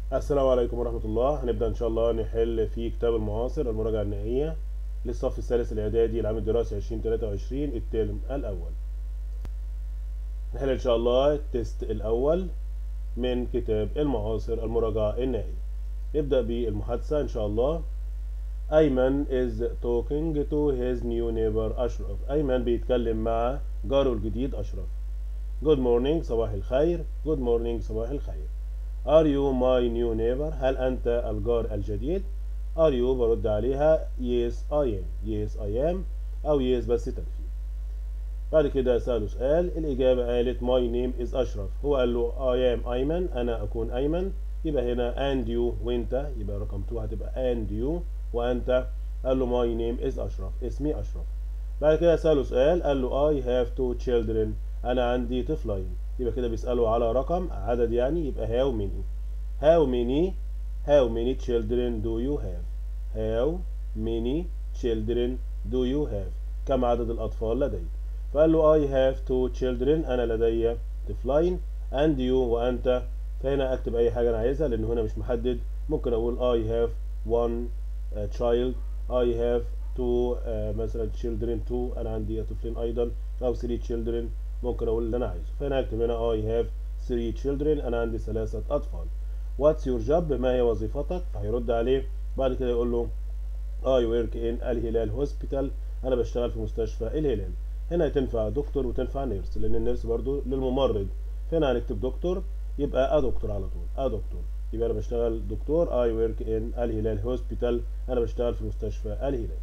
السلام عليكم ورحمة الله. هنبدأ إن شاء الله نحل في كتاب المعاصر المراجعة النهائية للصف الثالث الإعدادي العام الدراسي 2023 الترم الأول. نحل إن شاء الله التست الأول من كتاب المعاصر المراجعة النهائية. نبدأ بالمحادثة إن شاء الله. أيمن is talking to his new neighbor أشرف. أيمن بيتكلم مع جاره الجديد أشرف. Good morning صباح الخير. Good morning صباح الخير. Are you my new neighbor؟ هل أنت الجار الجديد؟ Are you برد عليها yes I am. yes I am أو yes بس تنفي. بعد كده سأله سؤال، الإجابة قالت my name is أشرف. هو قال له I am أيمن، أنا أكون أيمن. يبقى هنا and you وأنت، يبقى رقم 2 هتبقى and you وأنت. قال له my name is أشرف، اسمي أشرف. بعد كده سأله سؤال، قال له I have two children، أنا عندي طفلين. يبقى كده بيسأله على رقم عدد، يعني يبقى how many. how many children do you have؟ how many children do you have؟ كم عدد الأطفال لديك؟ فقال له I have two children، أنا لدي طفلين. and you وأنت. فهنا أكتب أي حاجة أنا عايزها لأن هنا مش محدد. ممكن أقول I have one child. I have two مثلا children two، أنا عندي طفلين أيضا. أو three children، ممكن أقول اللي أنا عايزه. فهنا أكتب هنا I have three children، أنا عندي 3 أطفال. What's your job؟ ما هي وظيفتك؟ فهيرد عليه. بعد كده يقول له I work in الهلال hospital، أنا بشتغل في مستشفى الهلال. هنا تنفع دكتور وتنفع نيرس لأن النيرس برضو للممرض. فهنا هنكتب دكتور، يبقى دكتور على طول. دكتور، يبقى أنا بشتغل دكتور. I work in الهلال hospital، أنا بشتغل في مستشفى الهلال.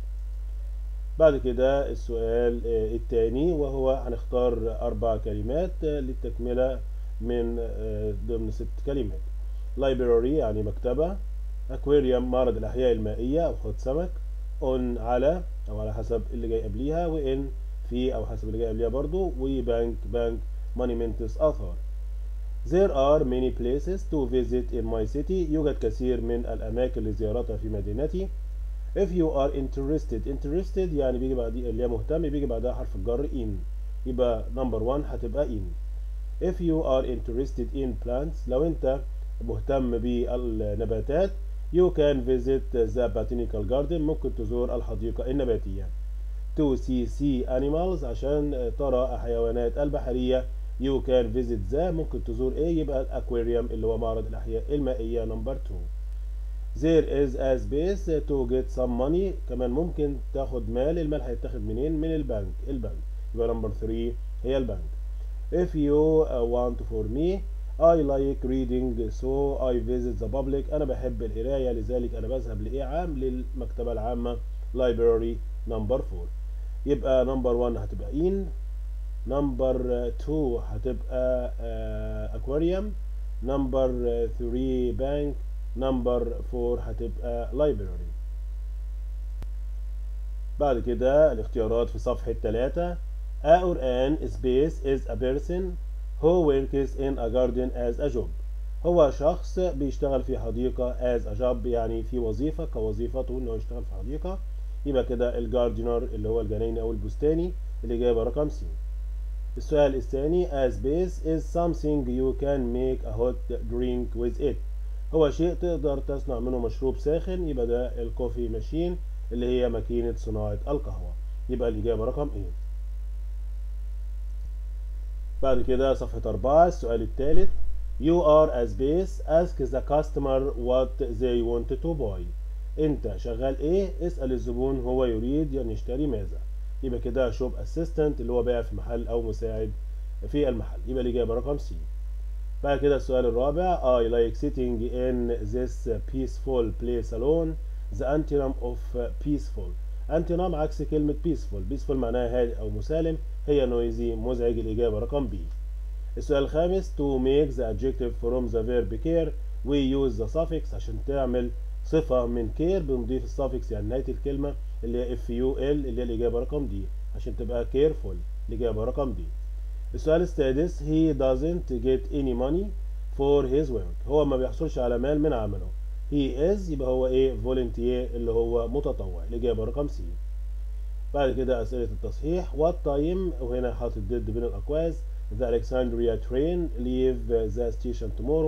بعد كده السؤال الثاني، وهو هنختار 4 كلمات للتكملة من ضمن 6 كلمات. library يعني مكتبة. aquarium معرض الأحياء المائية أو حوض سمك. on على أو على حسب اللي جاي قبليها، وin في أو حسب اللي جاي قبليها برضو، وبنك monuments آثار. There are many places to visit in my city، يوجد كثير من الأماكن لزيارتها في مدينتي. if you are interested يعني بيجي بعد اللي هي مهتم، بيجي بعدها حرف الجر in، يبقى number 1 هتبقى in. if you are interested in plants، لو انت مهتم بالنباتات، you can visit the botanical garden، ممكن تزور الحديقة النباتية. to see sea animals عشان ترى الحيوانات البحرية، you can visit the، ممكن تزور ايه؟ يبقى الاكواريوم اللي هو معرض الأحياء المائية number 2. there is a space to get some money، كمان ممكن تاخد مال. المال هيتاخد منين؟ من البنك. يبقى number 3 هي البنك. if you want for me I like reading so I visit the public، أنا بحب القراية لذلك أنا بذهب لإيه عام؟ للمكتبة العامة library number 4. يبقى number 1 هتبقى in، number 2 هتبقى aquarium، number 3 bank، number 4 هتبقى library. بعد كده الاختيارات في صفحة 3. a or an space is a person who works in a garden as a job، هو شخص بيشتغل في حديقة as a job يعني في وظيفة كوظيفته انه يشتغل في حديقة. يبقى كده الجاردينر اللي هو الجنايني او البستاني. الإجابة رقم C. السؤال الثاني a space is something you can make a hot drink with it، هو شيء تقدر تصنع منه مشروب ساخن. يبقى ده الكوفي ماشين اللي هي ماكينة صناعة القهوة. يبقى الإجابة رقم A. بعد كده صفحة 4 السؤال الثالث you are a space ask the customer what they want to buy، انت شغال ايه؟ اسأل الزبون هو يريد ان يشتري ماذا. يبقى كده شوب اسيستنت اللي هو بائع في محل او مساعد في المحل. يبقى الإجابة رقم C. بعد كده السؤال الرابع I like sitting in this peaceful place alone، the antonym of peaceful. antonym عكس كلمة peaceful معناها هادئ أو مسالم، هي noisy مزعج. الإجابة رقم B. السؤال الخامس to make the adjective from the verb care we use the suffix، عشان تعمل صفة من care بنضيف السافكس يعني نهاية الكلمة اللي هي ful اللي هي الإجابة رقم D عشان تبقى careful. الإجابة رقم D. السؤال السادس he doesn't get any money for his work، هو ما بيحصلش على مال من عمله. he is يبقى هو ايه؟ volunteer اللي هو متطوع. الإجابة رقم C. بعد كده أسئلة التصحيح. what time وهنا حاطط ضد بين الأقواس. the Alexandria train leave the station tomorrow،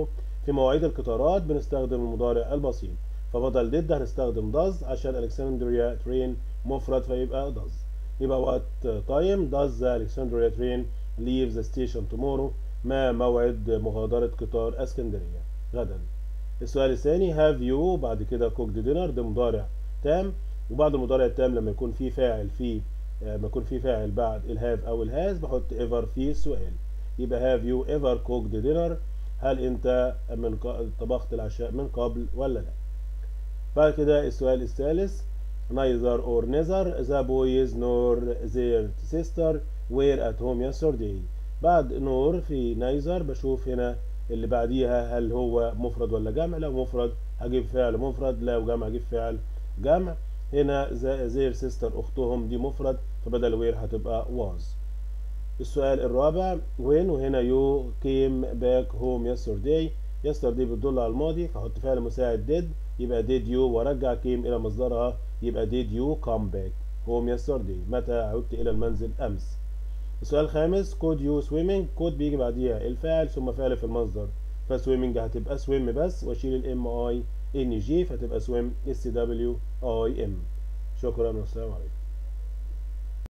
في مواعيد القطارات بنستخدم المضارع البسيط، فبدل did هنستخدم does عشان Alexandria train مفرد فيبقى does. يبقى what time does the Alexandria train leave the station tomorrow؟ ما موعد مغادرة قطار اسكندرية غدا؟ السؤال الثاني have you بعد كده cooked dinner، ده مضارع تام، وبعد المضارع التام لما يكون في فاعل لما يكون في فاعل بعد الهاف او الهاز بحط ever في السؤال. يبقى have you ever cooked dinner؟ هل انت طبخت العشاء من قبل ولا لا؟ بعد كده السؤال الثالث neither or neither the boys nor their sister were at home yesterday. بعد nor في neither بشوف هنا اللي بعديها هل هو مفرد ولا جمع. لو مفرد هجيب فعل مفرد، لو جمع هجيب فعل جمع. هنا their sister اختهم دي مفرد فبدل were هتبقى was. السؤال الرابع when، وهنا you came back home yesterday. yesterday بتدل على الماضي فحط فعل مساعد did، يبقى did you وارجع came الى مصدرها يبقى did you come back home yesterday؟ متى عدت الى المنزل امس؟ السؤال الخامس could you swimming. could بيجي بعديها الفاعل ثم فعل في المصدر، فسويمنج هتبقى swim بس واشيل الام اي ان جي فتبقى swim SWIM. شكرا والسلام عليكم.